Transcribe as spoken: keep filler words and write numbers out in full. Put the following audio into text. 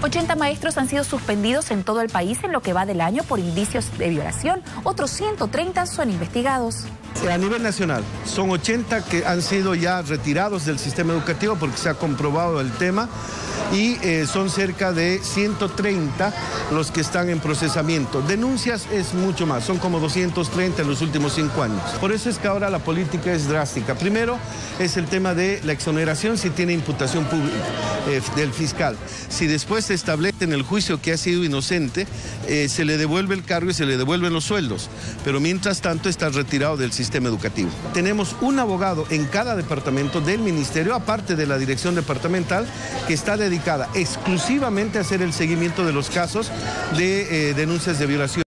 ochenta maestros han sido suspendidos en todo el país en lo que va del año por indicios de violación. Otros ciento treinta son investigados. A nivel nacional, son ochenta que han sido ya retirados del sistema educativo porque se ha comprobado el tema y eh, son cerca de ciento treinta los que están en procesamiento. Denuncias es mucho más, son como doscientos treinta en los últimos cinco años. Por eso es que ahora la política es drástica. Primero es el tema de la exoneración si tiene imputación pública eh, del fiscal. Si después se establece en el juicio que ha sido inocente, eh, se le devuelve el cargo y se le devuelven los sueldos. Pero mientras tanto está retirado del sistema educativo. Tenemos un abogado en cada departamento del ministerio, aparte de la dirección departamental, que está dedicada exclusivamente a hacer el seguimiento de los casos de eh, denuncias de violación.